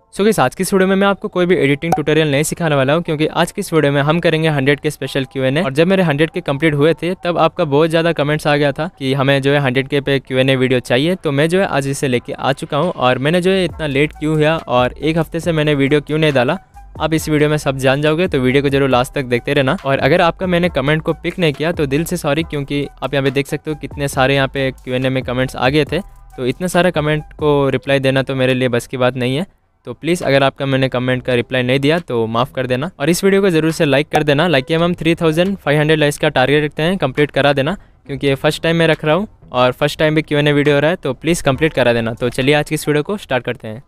So guys, आज की इस वीडियो में मैं आपको कोई भी एडिटिंग ट्यूटोरियल नहीं सिखाने वाला हूं, क्योंकि आज की इस वीडियो में हम करेंगे 100 के स्पेशल Q&A। और जब मेरे 100 के कंप्लीट हुए थे तब आपका बहुत ज़्यादा कमेंट्स आ गया था कि हमें जो है 100 के पे Q&A वीडियो चाहिए। तो मैं जो है आज इसे लेके आ चुका हूँ। और मैंने जो है इतना लेट क्यों हुआ और एक हफ्ते से मैंने वीडियो क्यों नहीं डाला, आप इस वीडियो में सब जान जाओगे। तो वीडियो को जरूर लास्ट तक देखते रहना। और अगर आपका मैंने कमेंट को पिक नहीं किया तो दिल से सॉरी, क्योंकि आप यहाँ पे देख सकते हो कितने सारे यहाँ पे Q&A में कमेंट्स आ गए थे। तो इतने सारे कमेंट को रिप्लाई देना तो मेरे लिए बस की बात नहीं है। तो प्लीज़ अगर आपका मैंने कमेंट का रिप्लाई नहीं दिया तो माफ़ कर देना। और इस वीडियो को ज़रूर से लाइक कर देना। लाइक हम 3500 लाइक्स का टारगेट रखते हैं, कंप्लीट करा देना, क्योंकि ये फर्स्ट टाइम मैं रख रहा हूँ और फर्स्ट टाइम भी Q&A वीडियो हो रहा है। तो प्लीज़ कंप्लीट करा देना। तो चलिए आज की इस वीडियो को स्टार्ट करते हैं।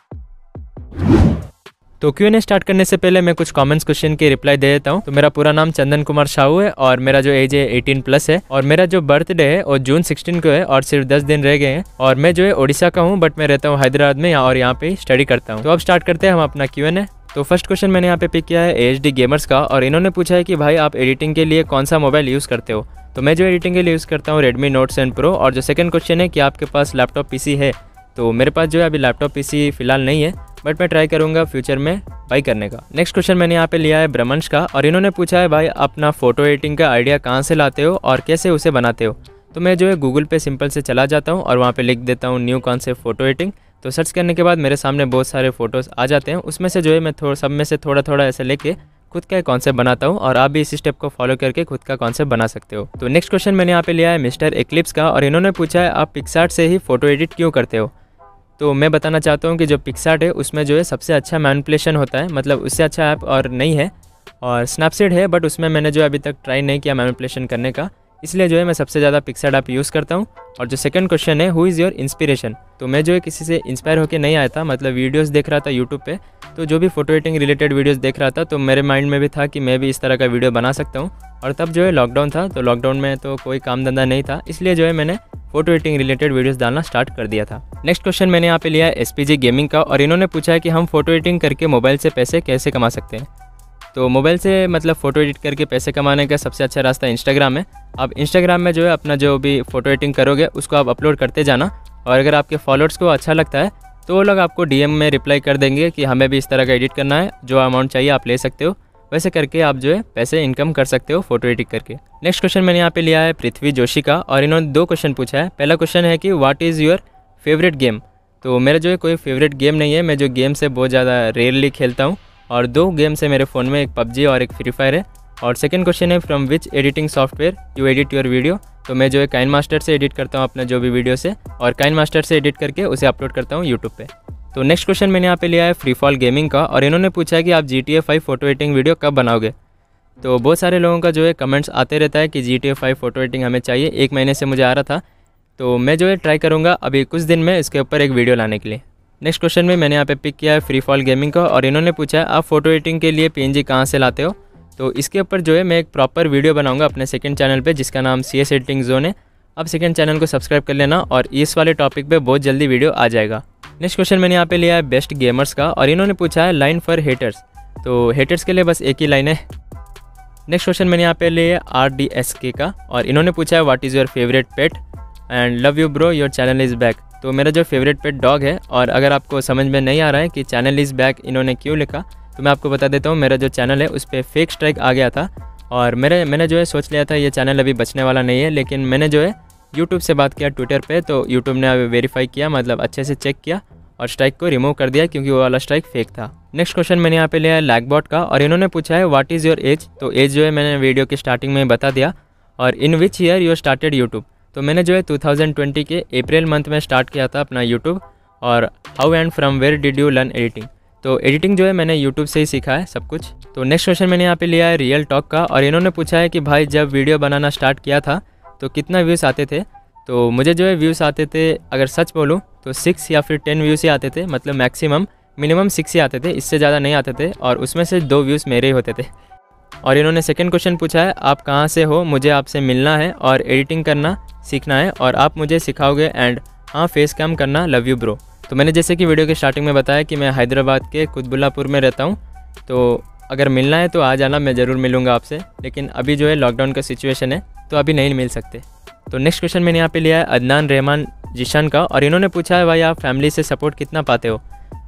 तो Q&A स्टार्ट करने से पहले मैं कुछ कमेंट्स क्वेश्चन के रिप्लाई दे देता हूँ। तो मेरा पूरा नाम चंदन कुमार साहू है और मेरा जो एज है 18+ है और मेरा जो बर्थडे है वो जून 16 को है और सिर्फ 10 दिन रह गए हैं। और मैं जो है ओडिशा का हूँ बट मैं रहता हूँ हैदराबाद में और यहाँ पे स्टडी करता हूँ। तो अब स्टार्ट करते हैं हम अपना Q&A। तो फर्स्ट क्वेश्चन मैंने यहाँ पे पिक किया है AHD गेमर्स का और इन्होंने पूछा है कि भाई आप एडिटिंग के लिए कौन सा मोबाइल यूज़ करते हो। तो मैं जो एडिटिंग के लिए यूज़ करता हूँ Redmi Note 7 Pro। और जो सेकंड क्वेश्चन है कि आपके पास लैपटॉप PC है, तो मेरे पास जो है अभी लैपटॉप PC फिलहाल नहीं है, बट मैं ट्राई करूँगा फ्यूचर में बाई करने का। नेक्स्ट क्वेश्चन मैंने यहाँ पे लिया है ब्रह्मंश का और इन्होंने पूछा है भाई अपना फ़ोटो एडिटिंग का आइडिया कहाँ से लाते हो और कैसे उसे बनाते हो। तो मैं जो है गूगल पे सिंपल से चला जाता हूँ और वहाँ पे लिख देता हूँ न्यू कॉन्सेप्ट फ़ोटो एडिटिंग। तो सर्च करने के बाद मेरे सामने बहुत सारे फ़ोटोज़ आ जाते हैं, उसमें से जो है मैं सब में से थोड़ा थोड़ा ऐसे लेके खुद का कॉन्सेप्ट बनाता हूँ। और आप भी इसी स्टेप को फॉलो करके खुद का कॉन्सेप्ट बना सकते हो। तो नेक्स्ट क्वेश्चन मैंने यहाँ पे लिया है मिस्टर एक्लिप्स का और इन्होंने पूछा है आप पिक्सआर्ट से ही फ़ोटो एडिट क्यों करते हो। तो मैं बताना चाहता हूँ कि जो पिक्सआर्ट है उसमें जो है सबसे अच्छा मैनिपुलेशन होता है, मतलब उससे अच्छा ऐप और नहीं है। और स्नैपसीड है बट उसमें मैंने जो अभी तक ट्राई नहीं किया मैनिपुलेशन करने का, इसलिए जो है मैं सबसे ज़्यादा पिक्सआर्ट ऐप यूज़ करता हूँ। और जो सेकंड क्वेश्चन है हु इज़ योर इंस्पिरेशन। तो मैं जो है किसी से इंस्पायर होकर नहीं आया था, मतलब वीडियोस देख रहा था यूट्यूब पे, तो जो भी फोटो एडिटिंग रिलेटेड वीडियोस देख रहा था तो मेरे माइंड में भी था कि मैं भी इस तरह का वीडियो बना सकता हूँ। और तब जो है लॉकडाउन था, तो लॉकडाउन में तो कोई काम धंधा नहीं था, इसलिए जो है मैंने फोटो एडिटिंग रिलेटेड वीडियोस डालना स्टार्ट कर दिया था। नेक्स्ट क्वेश्चन मैंने यहाँ पे लिया है SPG गेमिंग का और इन्होंने पूछा है कि हम फोटो एडिटिंग करके मोबाइल से पैसे कैसे कमा सकते हैं। तो मोबाइल से मतलब फ़ोटो एडिट करके पैसे कमाने का सबसे अच्छा रास्ता इंस्टाग्राम है। आप इंस्टाग्राम में जो है अपना जो भी फ़ोटो एडिटिंग करोगे उसको आप अपलोड करते जाना और अगर आपके फॉलोअर्स को अच्छा लगता है तो वो लोग आपको DM में रिप्लाई कर देंगे कि हमें भी इस तरह का एडिट करना है, जो अमाउंट चाहिए आप ले सकते हो। वैसे करके आप जो है पैसे इनकम कर सकते हो फ़ोटो एडिट करके। नेक्स्ट क्वेश्चन मैंने यहाँ पे लिया है पृथ्वी जोशी का और इन्होंने 2 क्वेश्चन पूछा है। पहला क्वेश्चन है कि what is your favourite game. तो मेरा जो है कोई फेवरेट गेम नहीं है, मैं जो गेम से बहुत ज़्यादा रेयरली खेलता हूँ और 2 गेम्स है मेरे फ़ोन में, एक PUBG और एक फ्री फायर है। और सेकंड क्वेश्चन है from which editing software you edit your video. तो मैं जो है काइनमास्टर से एडिट करता हूँ अपना जो भी वीडियो से, और काइनमास्टर से एडिट करके उसे अपलोड करता हूँ यूट्यूब पे। तो नेक्स्ट क्वेश्चन मैंने यहाँ पे लिया है फ्री फॉल गेमिंग का और इन्होंने पूछा है कि आप GTA 5 फोटो एडिटिंग वीडियो कब बनाओगे। तो बहुत सारे लोगों का जो है कमेंट्स आते रहता है कि GTA 5 फोटो एडिटिंग हमें चाहिए, 1 महीने से मुझे आ रहा था। तो मैं जो है ट्राई करूँगा अभी कुछ दिन में इसके ऊपर एक वीडियो लाने के लिए। नेक्स्ट क्वेश्चन में मैंने यहाँ पे पिक किया है फ्री फॉल गेमिंग का और इन्होंने पूछा है आप फोटो एडिटिंग के लिए PNG कहाँ से लाते हो। तो इसके ऊपर जो है मैं एक प्रॉपर वीडियो बनाऊंगा अपने सेकंड चैनल पे जिसका नाम CS एडिटिंग जोन है। आप सेकंड चैनल को सब्सक्राइब कर लेना और इस वाले टॉपिक पे बहुत जल्दी वीडियो आ जाएगा। नेक्स्ट क्वेश्चन मैंने यहाँ पे लिया है बेस्ट गेमर्स का और इन्होंने पूछा है लाइन फॉर हेटर्स। तो हेटर्स के लिए बस एक ही लाइन है। नेक्स्ट क्वेश्चन मैंने यहाँ पे लिया है RDSK का और इन्होंने पूछा है what is your favourite pet and love you bro your channel is back. तो मेरा जो फेवरेट पेट डॉग है, और अगर आपको समझ में नहीं आ रहा है कि चैनल इज़ बैक इन्होंने क्यों लिखा तो मैं आपको बता देता हूँ। मेरा जो चैनल है उस पर फेक स्ट्राइक आ गया था और मैंने जो है सोच लिया था ये चैनल अभी बचने वाला नहीं है, लेकिन मैंने जो है यूट्यूब से बात किया ट्विटर पे, तो यूट्यूब ने अभी वेरीफाई किया, मतलब अच्छे से चेक किया और स्ट्राइक को रिमूव कर दिया क्योंकि वो वाला स्ट्राइक फेक था। नेक्स्ट क्वेश्चन मैंने यहाँ पे लिया है लैगबॉट का और इन्होंने पूछा है व्हाट इज़ योर एज। तो एज जो है मैंने वीडियो के स्टार्टिंग में बता दिया। और in which year you started YouTube. तो मैंने जो है 2020 के अप्रैल मंथ में स्टार्ट किया था अपना यूट्यूब। और how and from where did you learn editing. तो एडिटिंग जो है मैंने यूट्यूब से ही सीखा है सब कुछ। तो नेक्स्ट क्वेश्चन मैंने यहाँ पे लिया है रियल टॉक का और इन्होंने पूछा है कि भाई जब वीडियो बनाना स्टार्ट किया था तो कितना व्यूज़ आते थे। तो मुझे जो है व्यूज़ आते थे, अगर सच बोलूँ तो 6 या फिर 10 व्यूज़ ही आते थे, मतलब मिनिमम 6 ही आते थे, इससे ज़्यादा नहीं आते थे और उसमें से 2 व्यूज़ मेरे ही होते थे। और इन्होंने सेकंड क्वेश्चन पूछा है आप कहाँ से हो, मुझे आपसे मिलना है और एडिटिंग करना सीखना है और आप मुझे सिखाओगे एंड हाँ फेस कैम करना, लव यू ब्रो। तो मैंने जैसे कि वीडियो के स्टार्टिंग में बताया कि मैं हैदराबाद के कुतबुल्लापुर में रहता हूँ, तो अगर मिलना है तो आ जाना, मैं ज़रूर मिलूँगा आपसे। लेकिन अभी जो है लॉकडाउन का सिचुएशन है तो अभी नहीं मिल सकते। तो नेक्स्ट क्वेश्चन मैंने यहाँ पे लिया है अदनान रहमान जिशान का और इन्होंने पूछा है भाई आप फैमिली से सपोर्ट कितना पाते हो।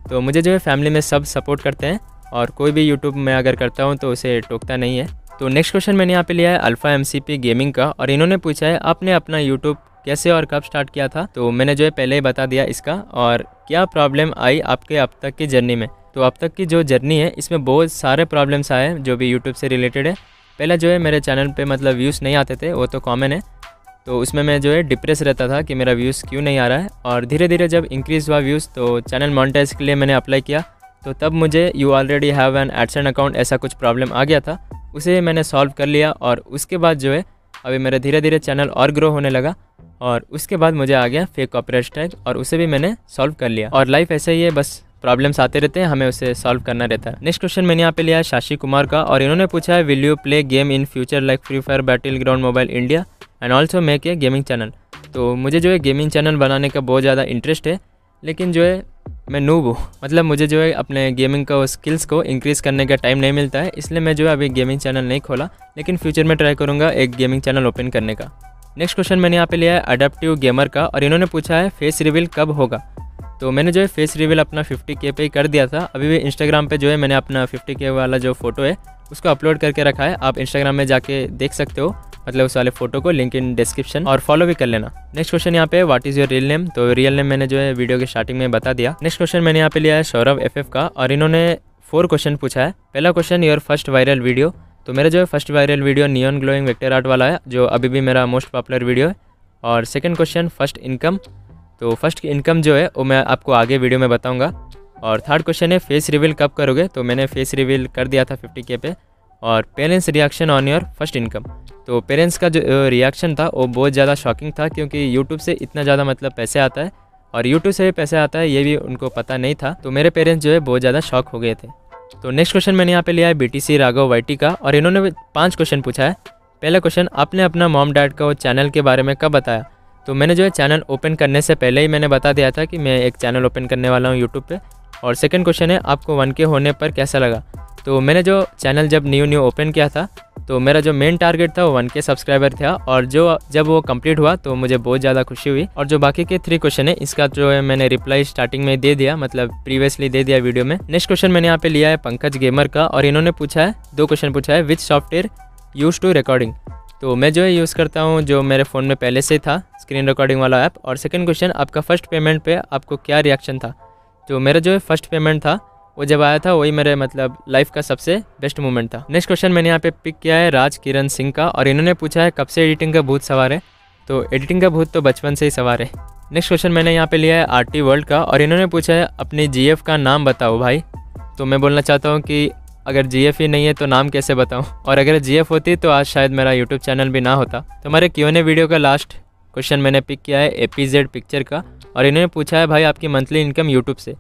तो मुझे जो है फैमिली में सब सपोर्ट करते हैं और कोई भी यूट्यूब में अगर करता हूँ तो उसे टोकता नहीं है। तो नेक्स्ट क्वेश्चन मैंने यहाँ पे लिया है अल्फ़ा MCP गेमिंग का, और इन्होंने पूछा है आपने अपना यूट्यूब कैसे और कब स्टार्ट किया था। तो मैंने जो है पहले ही बता दिया इसका, और क्या प्रॉब्लम आई आपके अब तक की जर्नी में। तो अब तक की जो जर्नी है इसमें बहुत सारे प्रॉब्लम्स आए हैं जो भी यूट्यूब से रिलेटेड है। पहले जो है मेरे चैनल पे मतलब व्यूज़ नहीं आते थे, वो तो कॉमन है। तो उसमें मैं जो है डिप्रेस रहता था कि मेरा व्यूज़ क्यों नहीं आ रहा है, और धीरे धीरे जब इंक्रीज़ हुआ व्यूज़ तो चैनल मोनेटाइज के लिए मैंने अप्लाई किया। तो तब मुझे you already have an AdSense account ऐसा कुछ प्रॉब्लम आ गया था, उसे मैंने सॉल्व कर लिया। और उसके बाद जो है अभी मेरा धीरे धीरे चैनल और ग्रो होने लगा, और उसके बाद मुझे आ गया फेक कॉपीराइट स्ट्राइक, और उसे भी मैंने सॉल्व कर लिया। और लाइफ ऐसा ही है, बस प्रॉब्लम्स आते रहते हैं, हमें उसे सॉल्व करना रहता है। नेक्स्ट क्वेश्चन मैंने यहाँ पे लिया है शाशी कुमार का, और इन्होंने पूछा है will you play game in future like free fire, battle ground mobile India and also make a gaming channel. तो मुझे जो है गेमिंग चैनल बनाने का बहुत ज़्यादा इंटरेस्ट है, लेकिन जो है मैं नूब हूँ, मतलब मुझे जो है अपने गेमिंग का स्किल्स को इंक्रीज़ करने का टाइम नहीं मिलता है, इसलिए मैं जो है अभी गेमिंग चैनल नहीं खोला, लेकिन फ्यूचर में ट्राई करूँगा एक गेमिंग चैनल ओपन करने का। नेक्स्ट क्वेश्चन मैंने यहाँ पे लिया है अडेप्टिव गेमर का, और इन्होंने पूछा है फेस रिवील कब होगा। तो मैंने जो है फेस रिवील अपना 50K पे ही कर दिया था। अभी भी इंस्टाग्राम पे जो है मैंने अपना 50K वाला जो फ़ोटो है उसको अपलोड करके रखा है, आप इंस्टाग्राम में जाके देख सकते हो, मतलब उस वाले फ़ोटो को, लिंक इन डिस्क्रिप्शन, और फॉलो भी कर लेना। नेक्स्ट क्वेश्चन यहाँ पे what is your real name. तो रियल नेम मैंने जो है वीडियो के स्टार्टिंग में बता दिया। नेक्स्ट क्वेश्चन मैंने यहाँ पे लिया है सौरभ FF का, और इन्होंने 4 क्वेश्चन पूछा है। पहला question your first viral video. तो मेरा जो है first viral video neon glowing vector art वाला है, जो अभी भी मेरा मोस्ट पॉपुलर वीडियो है। और सेकंड क्वेश्चन फर्स्ट इनकम। तो फर्स्ट इनकम जो है वो मैं आपको आगे वीडियो में बताऊंगा। और थर्ड क्वेश्चन है फेस रिवील कब करोगे। तो मैंने फेस रिवील कर दिया था 50K पे। और parents reaction on your first income. तो पेरेंट्स का जो रिएक्शन था वो बहुत ज़्यादा शॉकिंग था, क्योंकि यूट्यूब से इतना ज़्यादा मतलब पैसे आता है, और यूट्यूब से पैसे आता है ये भी उनको पता नहीं था। तो मेरे पेरेंट्स जो है बहुत ज़्यादा शॉक हो गए थे। तो नेक्स्ट क्वेश्चन मैंने यहाँ पे लिया है BTC राघव YT का, और इन्होंने 5 क्वेश्चन पूछा है। पहला क्वेश्चन आपने अपना मॉम डैड का वो चैनल के बारे में कब बताया। तो मैंने जो है चैनल ओपन करने से पहले ही मैंने बता दिया था कि मैं एक चैनल ओपन करने वाला हूँ यूट्यूब पे। और सेकंड क्वेश्चन है आपको 1K होने पर कैसा लगा। तो मैंने जो चैनल जब न्यू ओपन किया था तो मेरा जो मेन टारगेट था वो 1K सब्सक्राइबर था, और जब वो कंप्लीट हुआ तो मुझे बहुत ज़्यादा खुशी हुई। और जो बाकी के 3 क्वेश्चन है इसका जो है मैंने रिप्लाई स्टार्टिंग में दे दिया, मतलब प्रीवियसली दे दिया वीडियो में। नेक्स्ट क्वेश्चन मैंने यहाँ पे लिया है पंकज गेमर का, और इन्होंने पूछा है 2 क्वेश्चन पूछा है which software use to recording. तो मैं जो है यूज़ करता हूँ जो मेरे फ़ोन में पहले से था, स्क्रीन रिकॉर्डिंग वाला ऐप। और सेकंड क्वेश्चन आपका फर्स्ट पेमेंट पे आपको क्या रिएक्शन था। तो मेरा जो है फर्स्ट पेमेंट था वो जब आया था वही मेरे मतलब लाइफ का सबसे बेस्ट मोमेंट था। नेक्स्ट क्वेश्चन मैंने यहाँ पे पिक किया है राज किरण सिंह का, और इन्होंने पूछा है कब से एडिटिंग का भूत सवार है। तो एडिटिंग का भूत तो बचपन से ही सवार है। नेक्स्ट क्वेश्चन मैंने यहाँ पे लिया है RT वर्ल्ड का, और इन्होंने पूछा है अपनी GF का नाम बताओ भाई। तो मैं बोलना चाहता हूँ कि अगर GF ही नहीं है तो नाम कैसे बताऊँ, और अगर GF होती तो आज शायद मेरा यूट्यूब चैनल भी ना होता। तो हमारे Q&A वीडियो का लास्ट क्वेश्चन मैंने पिक किया है APZ पिक्चर का, और इन्होंने पूछा है भाई आपकी मंथली इनकम यूट्यूब से।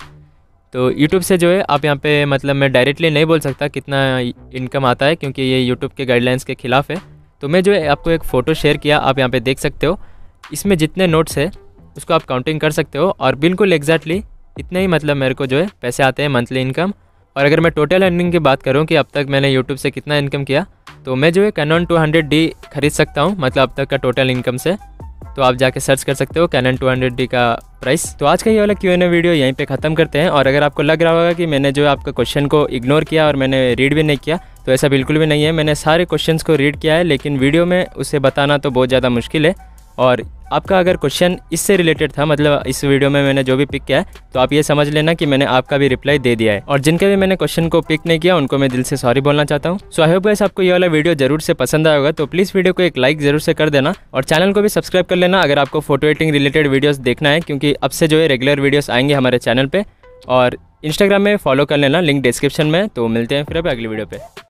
तो यूट्यूब से जो है आप यहाँ पे मतलब मैं डायरेक्टली नहीं बोल सकता कितना इनकम आता है, क्योंकि ये यूट्यूब के गाइडलाइंस के खिलाफ है। तो मैं जो है आपको एक फ़ोटो शेयर किया, आप यहाँ पे देख सकते हो, इसमें जितने नोट्स है उसको आप काउंटिंग कर सकते हो, और बिल्कुल एग्जैक्टली इतने ही मतलब मेरे को जो है पैसे आते हैं मंथली इनकम। और अगर मैं टोटल अर्निंग की बात करूँ कि अब तक मैंने यूट्यूब से कितना इनकम किया, तो मैं जो है कैनन 200D खरीद सकता हूँ, मतलब अब तक का टोटल इनकम से। तो आप जाके सर्च कर सकते हो कैनन 200D का प्राइस। तो आज का ये वाला Q&A वीडियो यहीं पे ख़त्म करते हैं। और अगर आपको लग रहा होगा कि मैंने जो आपका क्वेश्चन को इग्नोर किया और मैंने रीड भी नहीं किया, तो ऐसा बिल्कुल भी नहीं है। मैंने सारे क्वेश्चंस को रीड किया है, लेकिन वीडियो में उसे बताना तो बहुत ज़्यादा मुश्किल है। और आपका अगर क्वेश्चन इससे रिलेटेड था, मतलब इस वीडियो में मैंने जो भी पिक किया है, तो आप ये समझ लेना कि मैंने आपका भी रिप्लाई दे दिया है। और जिनके भी मैंने क्वेश्चन को पिक नहीं किया उनको मैं दिल से सॉरी बोलना चाहता हूँ। सो आई होप गाइस आपको ये वाला वीडियो जरूर से पसंद आया होगा, तो प्लीज़ वीडियो को एक लाइक जरूर से कर देना, और चैनल को भी सब्सक्राइब कर लेना अगर आपको फोटो एडिटिंग रिलेटेड वीडियोज़ देखना है, क्योंकि अब से जो है रेगुलर वीडियोज़ आएंगे हमारे चैनल पर। और इंस्टाग्राम में फॉलो कर लेना, लिंक डिस्क्रिप्शन में। तो मिलते हैं फिर अगली वीडियो पे।